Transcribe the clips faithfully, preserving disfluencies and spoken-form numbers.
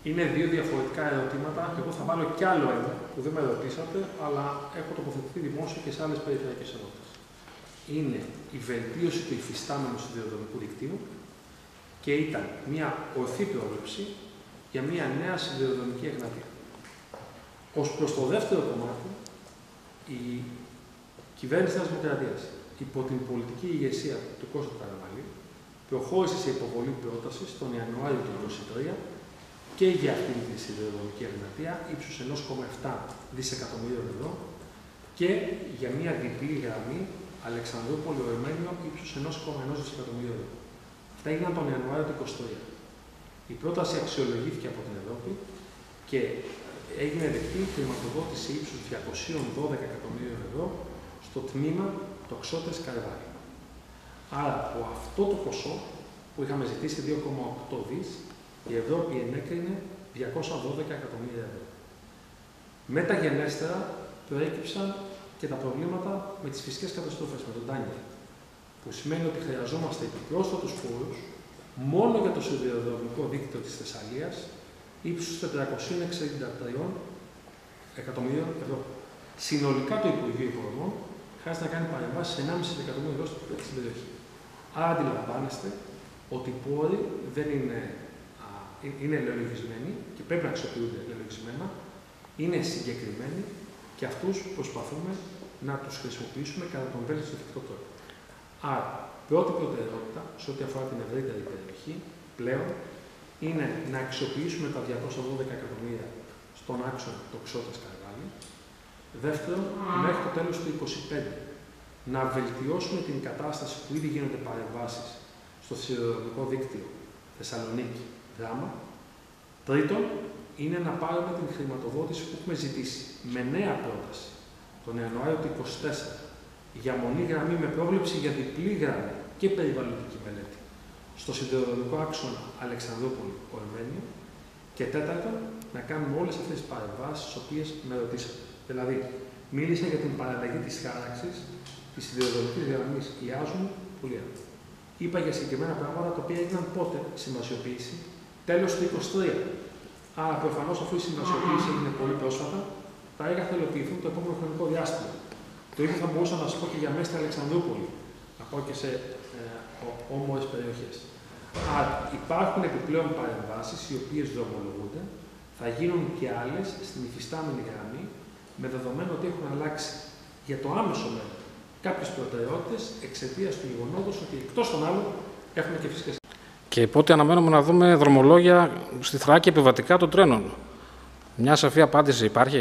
Είναι δύο διαφορετικά ερωτήματα. Εγώ θα βάλω κι άλλο ένα που δεν με ρωτήσατε, αλλά έχω τοποθετηθεί δημόσια και σε άλλες περιφερειακές ενότητες. Είναι η βελτίωση του υφιστάμενου σιδηροδρομικού δικτύου και ήταν μια ορθή πρόβλεψη για μια νέα σιδηροδρομική Εγνατία. Ως προς το δεύτερο κομμάτι, η κυβέρνηση της Δημοκρατίας, υπό την πολιτική ηγεσία του Κώστα Καραμανλή, προχώρησε σε υποβολή πρότασης τον Ιανουάριο του είκοσι τρία και για αυτήν τη σιδηροδρομική Εγνατία ύψους ένα κόμμα επτά δισεκατομμυρίων ευρώ και για μια διπλή γραμμή Αλεξανδρούπολη-Ορμένιο ύψους ένα κόμμα ένα δισεκατομμυρίων ευρώ. Αυτά έγιναν τον Ιανουάριο του είκοσι τρία. Η πρόταση αξιολογήθηκε από την Ευρώπη και έγινε δεκτή χρηματοδότηση ύψους διακόσια δώδεκα εκατομμυρίων ευρώ στο τμήμα Τοξότες Καρβάλη. Άρα από αυτό το ποσό που είχαμε ζητήσει δύο κόμμα οκτώ δις, η Ευρώπη ενέκρινε διακόσια δώδεκα εκατομμύρια ευρώ. Μεταγενέστερα προέκυψαν και τα προβλήματα με τις φυσικές καταστροφές, με τον Ντάνιελ, που σημαίνει ότι χρειαζόμαστε επιπρόσθετους πόρους μόνο για το σιδηροδρομικό δίκτυο της Θεσσαλίας ύψους τετρακόσια εξήντα τρία εκατομμυρίων ευρώ. Συνολικά το Υπουργείο Υποδομών χρειάζεται να κάνει παρεμβάσεις σε ενάμιση δισεκατομμύρια ευρώ στην περιοχή. Άρα αντιλαμβάνεστε ότι οι πόροι δεν είναι, α, είναι λεωλογισμένοι και πρέπει να αξιοποιούνται λεωλογισμένα, είναι συγκεκριμένοι και αυτούς προσπαθούμε να τους χρησιμοποιήσουμε κατά τον βέλτιστο εφικτό τρόπο. Άρα, πρώτη προτεραιότητα σε ό,τι αφορά την ευρύτερη περιοχή πλέον είναι να αξιοποιήσουμε τα διακόσια δώδεκα εκατομμύρια στον άξονα Τοξότες Καρβάλη. Δεύτερον, μέχρι το τέλος του είκοσι πέντε να βελτιώσουμε την κατάσταση που ήδη γίνονται παρεμβάσεις στο σιδηροδρομικό δίκτυο Θεσσαλονίκη Δράμα. Τρίτον, είναι να πάρουμε την χρηματοδότηση που έχουμε ζητήσει με νέα πρόταση τον Ιανουάριο του είκοσι τέσσερα για μονή γραμμή με πρόβλεψη για διπλή γραμμή και περιβαλλοντική μελέτη στο σιδηροδρομικό άξονα Αλεξανδρούπολη-Ορμένιο. Και τέταρτον, να κάνουμε όλες αυτές τις παρεμβάσεις τις οποίες με ρωτήσατε. Δηλαδή, μίλησα για την παραλλαγή της χάραξης της σιδηροδρομικής γραμμής Ιάζουμου Πουλία. Είπα για συγκεκριμένα πράγματα τα οποία έγιναν πότε συμβασιοποίηση, τέλος του είκοσι τρία. Άρα, προφανώς, αφού η συμβασιοποίηση έγινε πολύ πρόσφατα, τα έργα θα υλοποιηθούν το επόμενο χρονικό διάστημα. Το ίδιο θα μπορούσα να σας πω και για Μέση Αλεξανδρούπολη, να πω και σε ε, όμορες περιοχές. Άρα, υπάρχουν επιπλέον παρεμβάσεις οι οποίες δρομολογούνται, θα γίνουν και άλλες στην υφιστάμενη γραμμή, με δεδομένο ότι έχουν αλλάξει για το άμεσο μέλλον κάποιες προτεραιότητες εξαιτίας του γεγονότος ότι εκτός των άλλων έχουμε και φυσικές. Και πότε αναμένουμε να δούμε δρομολόγια στη Θράκη επιβατικά των τρένων? Μια σαφή απάντηση υπάρχει?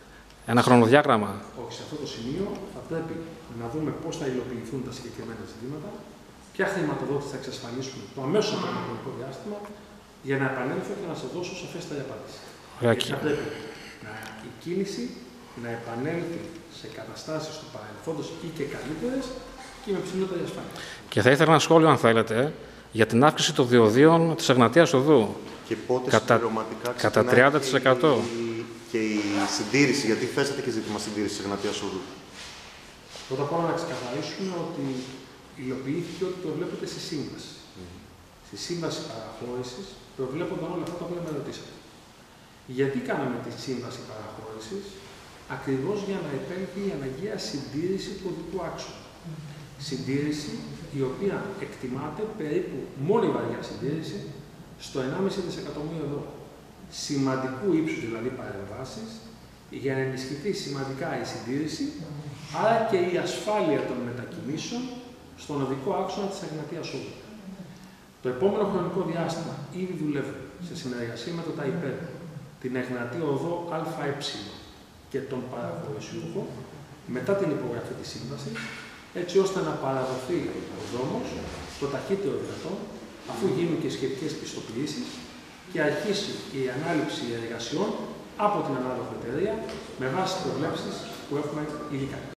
Ένα χρονοδιάγραμμα? Όχι, σε αυτό το σημείο θα πρέπει να δούμε πώς θα υλοποιηθούν τα συγκεκριμένα ζητήματα, ποια χρηματοδότηση θα εξασφαλίσουμε το αμέσως επόμενο χρονικό διάστημα, για να επανέλθω και να σας δώσω σαφέστερη απάντηση. Γιατί θα πρέπει να, η κίνηση να επανέλθει σε καταστάσεις του παρελθόντος ή και καλύτερες και με ψηλότερη ασφάλεια. Και θα ήθελα ένα σχόλιο, αν θέλετε, για την αύξηση των διοδίων της Εγνατίας Οδού. Και πότε κατά, συμπληρωματικά κατά τριάντα τοις εκατό. Και, και η συντήρηση, γιατί θέσατε και ζήτημα συντήρησης της Εγνατίας Οδού. Πρώτα απ' όλα να ξεκαθαρίσουμε ότι υλοποιήθηκε ό,τι προβλέπεται στη σύμβαση. Mm. Στη σύμβαση παραχώρησης προβλέπονταν όλα αυτά τα οποία με ρωτήσατε. Γιατί κάναμε τη σύμβαση παραχώρησης? Ακριβώς για να επέλθει η αναγκαία συντήρηση του οδικού άξονα. Mm. Συντήρηση η οποία εκτιμάται περίπου, μόνο η βαριά συντήρηση, στο ενάμιση δισεκατομμύριο ευρώ. Σημαντικού ύψους δηλαδή παρεμβάσεις, για να ενισχυθεί σημαντικά η συντήρηση, άρα και η ασφάλεια των μετακινήσεων στον οδικό άξονα της Εγνατίας Οδού. Το επόμενο χρονικό διάστημα ήδη δουλεύουμε σε συνεργασία με το ΤΑΙΠΕΔ, την Εγνατία Οδό ΑΕ και τον παραχωρησιούχο, μετά την υπογραφή της σύμβασης, έτσι ώστε να παραδοθεί ο δρόμος το ταχύτερο δυνατόν, αφού γίνουν και σχετικές πιστοποιήσεις και αρχίσει η ανάληψη εργασιών από την ανάλογη εταιρεία με βάση προβλέψεις που έχουμε ήδη κάνει.